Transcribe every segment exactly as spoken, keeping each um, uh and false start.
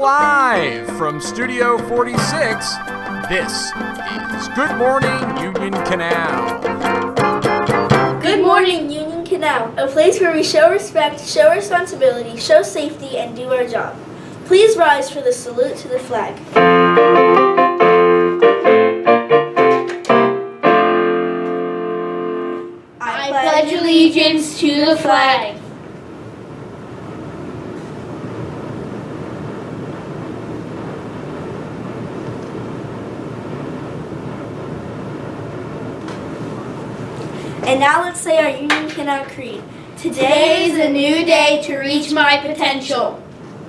Live from Studio forty-six, this is Good Morning Union Canal. Good morning, Union Canal, a place where we show respect, show responsibility, show safety, and do our job. Please rise for the salute to the flag. I pledge allegiance to the flag And now let's say our Union Canal Creed. Today is a new day to reach my potential.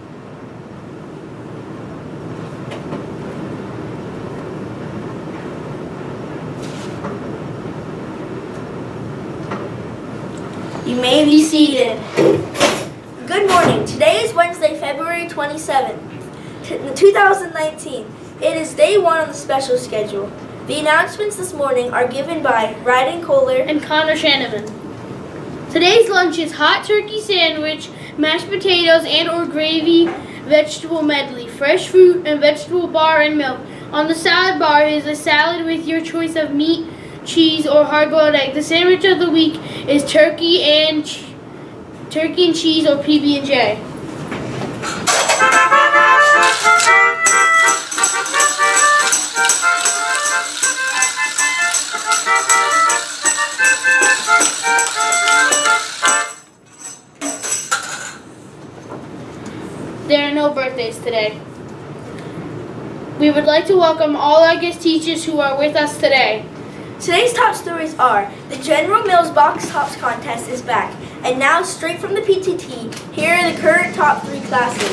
You may be seated. Good morning. Today is Wednesday, February twenty-seventh, two thousand nineteen. It is day one on the special schedule. The announcements this morning are given by Ryden Kohler and Connor Shanavan. Today's lunch is hot turkey sandwich, mashed potatoes and or gravy, vegetable medley, fresh fruit and vegetable bar and milk. On the salad bar is a salad with your choice of meat, cheese, or hard-boiled egg. The sandwich of the week is turkey and ch turkey and cheese or P B and J. There are no birthdays today. We would like to welcome all our guest teachers who are with us today. Today's top stories are: the General Mills Box Tops contest is back, and now straight from the P T T, here are the current top three classes.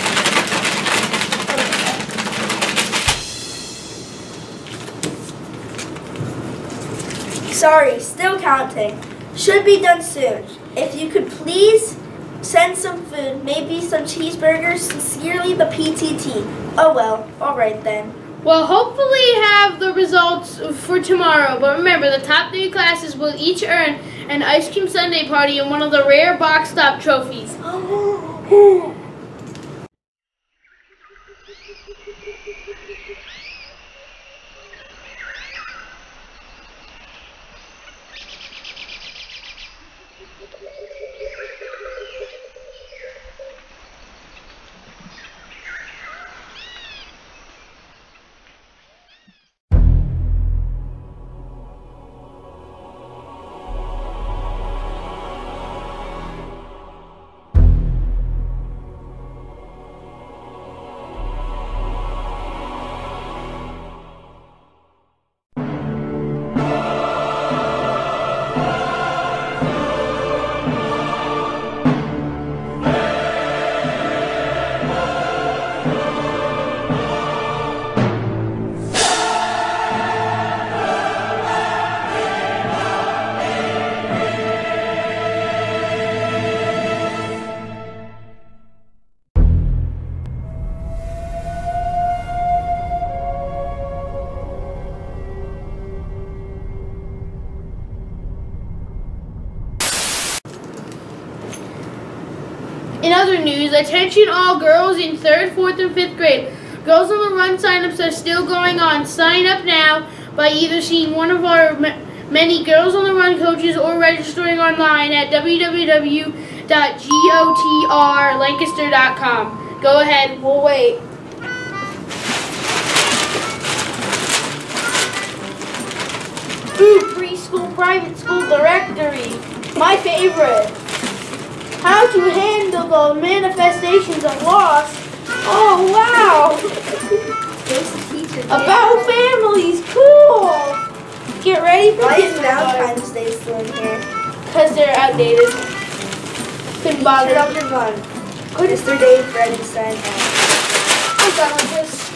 Sorry, still counting. Should be done soon. If you could please send some food, maybe some cheeseburgers. Sincerely, the P T T. Oh well, alright then. We'll hopefully have the results for tomorrow, but remember, the top three classes will each earn an ice cream sundae party and one of the rare box top trophies. In other news, attention all girls in third, fourth, and fifth grade. Girls on the Run sign-ups are still going on. Sign up now by either seeing one of our many Girls on the Run coaches or registering online at w w w dot gotr lancaster dot com. Go ahead, we'll wait. Ooh, preschool private school directory. My favorite. How to handle the manifestations of loss. Oh, wow. About families. Cool. Get ready for Why is Valentine's Valentine's Day still in here? Because they're outdated. Couldn't bother. Turn off your fun. Mister Dave, Fred, and Stan. I'm done with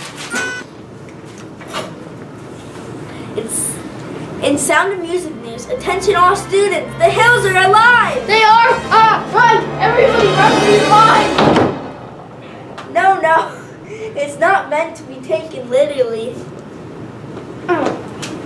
this. It's in Sound of Music news. Attention all students. The hills are alive. They are. Ah, run! Everybody run for your life! No, no. It's not meant to be taken literally. Oh.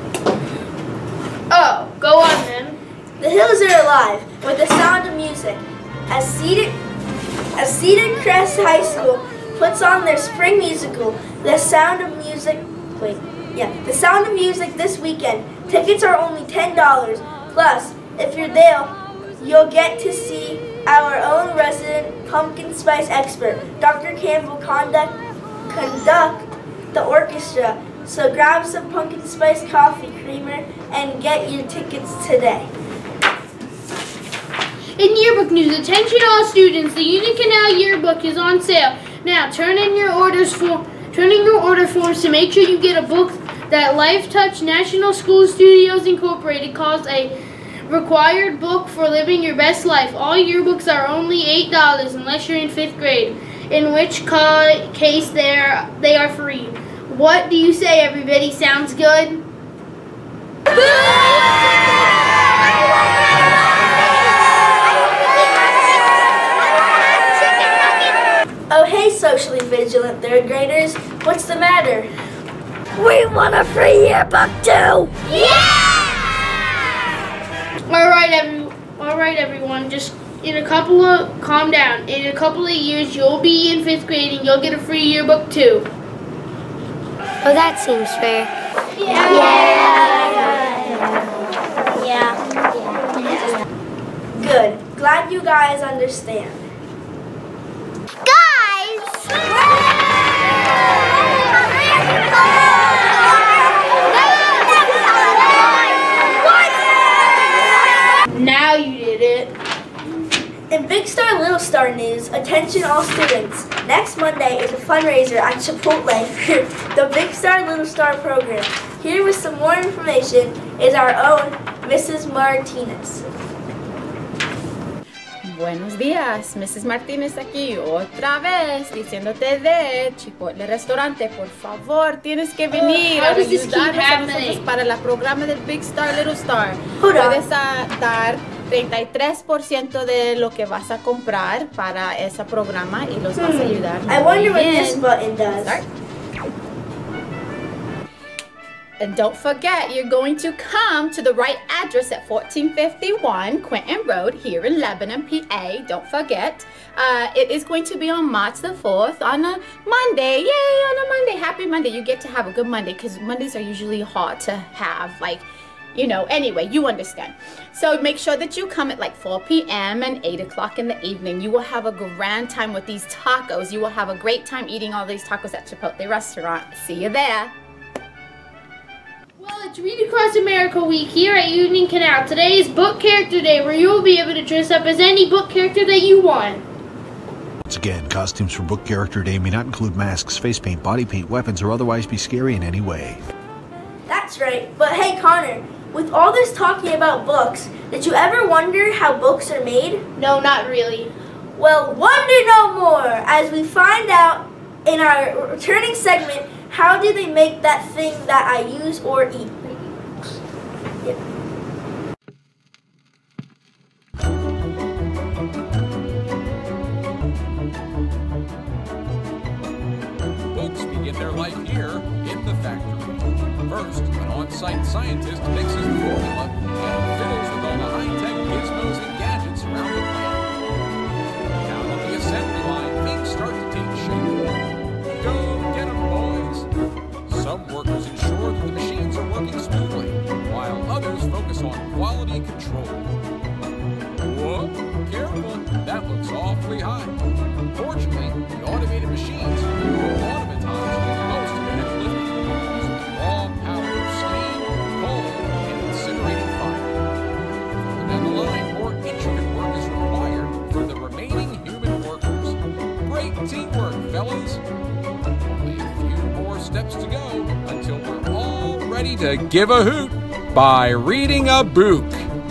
Oh, go on then. The hills are alive with the sound of music. As Cedar, as Cedar Crest High School puts on their spring musical, The Sound of Music. Wait, yeah, The Sound of Music this weekend. Tickets are only ten dollars. Plus, if you're there, you'll get to see our own resident pumpkin spice expert, Doctor Campbell, conduct, conduct the orchestra. So grab some pumpkin spice coffee creamer and get your tickets today. In yearbook news, attention all students, the Union Canal yearbook is on sale. Now turn in your orders form, turn in your order forms to make sure you get a book that Life Touch National School Studios Incorporated calls a required book for living your best life. All yearbooks are only eight dollars unless you're in fifth grade, in which ca case they are, they are free. What do you say, everybody? Sounds good? Oh, hey, socially vigilant third graders. What's the matter? We want a free yearbook too! All right, every, all right, everyone. Just in a couple of, calm down. In a couple of years, you'll be in fifth grade and you'll get a free yearbook too. Oh, that seems fair. Yeah. Yeah. Yeah. Good. Glad you guys understand. Now you did it. In Big Star Little Star news, attention all students. Next Monday is a fundraiser at Chipotle for the Big Star Little Star program. Here with some more information is our own Missus Martinez. Buenos días, Missus Martínez aquí otra vez diciéndote de Chipotle Restaurante. Por favor, tienes que venir How a does this keep ayudarnos a happening? nosotros para el programa del Big Star Little Star. Hold on. Puedes a dar treinta y tres por ciento de lo que vas a comprar para ese programa y los vas a ayudar. I wonder what muy this bien. button does. Start. And don't forget, you're going to come to the right address at fourteen fifty-one Quentin Road here in Lebanon, P A. Don't forget. Uh, it is going to be on March the fourth on a Monday. Yay, on a Monday. Happy Monday. You get to have a good Monday because Mondays are usually hard to have. Like, you know, anyway, you understand. So make sure that you come at like four p m and eight o'clock in the evening. You will have a grand time with these tacos. You will have a great time eating all these tacos at Chipotle restaurant. See you there. Well, it's Read Across America Week here at Union Canal. Today is Book Character Day, where you will be able to dress up as any book character that you want. Once again, costumes for Book Character Day may not include masks, face paint, body paint, weapons, or otherwise be scary in any way. That's right. But hey, Connor, with all this talking about books, did you ever wonder how books are made? No, not really. Well, wonder no more as we find out in our returning segment, how do they make that thing that I use or eat? Yep. Books begin their life here in the factory. First, an on-site scientist mixes the formula and fiddles with all the high-tech gizmos and gadgets around the plant. Down on the assembly line, things start to take shape. Go get 'em, boys! Some workers ensure that the machines are working smoothly, while others focus on quality control. Whoa, careful, that looks awfully high. Fortunately, the automated machines will automatize most of the heavy lifting, using raw power of steam, coal, and incinerated fire. Further down the line, more intricate work is required for the remaining human workers. Great teamwork, fellas! Only a few more steps to go until we're all ready to give a hoot by reading a book.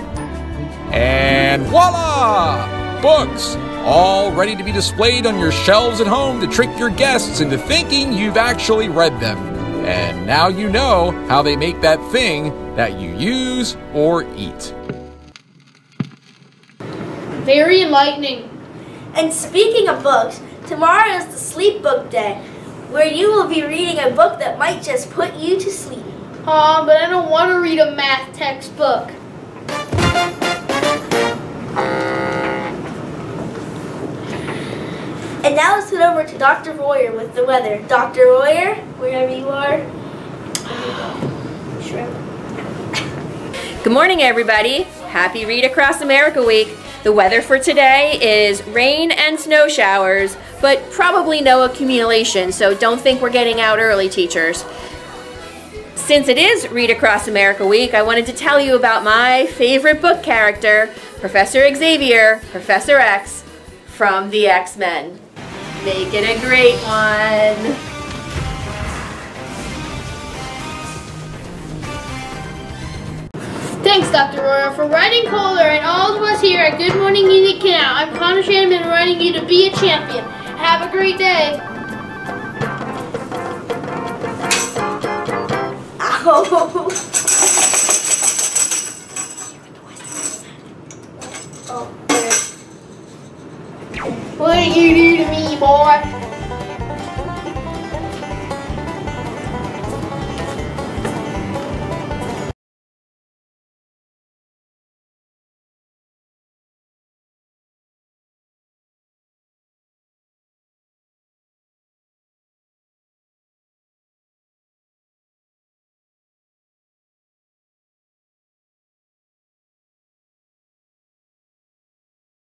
And voila! Books! All ready to be displayed on your shelves at home to trick your guests into thinking you've actually read them. And now you know how they make that thing that you use or eat. Very enlightening. And speaking of books, tomorrow is the Sleep Book Day, where you will be reading a book that might just put you to sleep. Aw, but I don't want to read a math textbook. And now let's head over to Doctor Royer with the weather. Doctor Royer, wherever you are. Shrimp. Good morning, everybody. Happy Read Across America Week. The weather for today is rain and snow showers, but probably no accumulation, so don't think we're getting out early, teachers. Since it is Read Across America Week, I wanted to tell you about my favorite book character, Professor Xavier, Professor X, from the X-Men. Make it a great one. Thanks, Doctor Royer, for writing Kohler and all of us here at Good Morning Music Canal. I'm Connor Shannon, writing you to be a champion. Have a great day. Ow! Oh, there. What did you do to me, boy?